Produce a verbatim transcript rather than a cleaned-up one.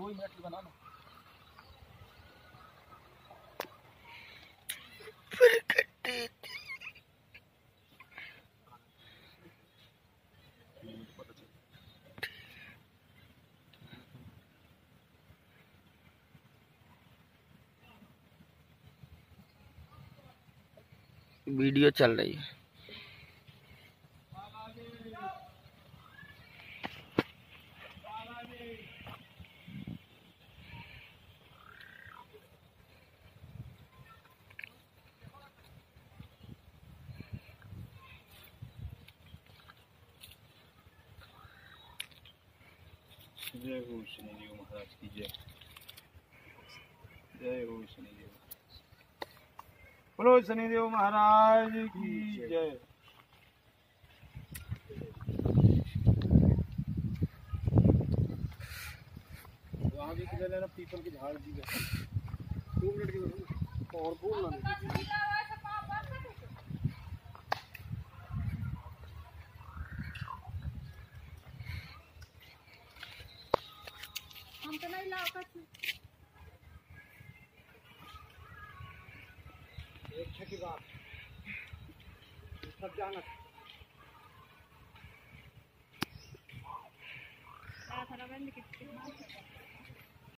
दो ही मिनट की बना लो। वीडियो चल रही है। जय हो शनिदेव महाराज की जय। जय हो शनिदेव। बोलो शनिदेव महाराज की जय। वहाँ भी किधर लेना पीपल की झाड़ जी दो मिनट की और बोल ना हम तो नहीं लाओ एक की बात सब जाना सारा बंद कितने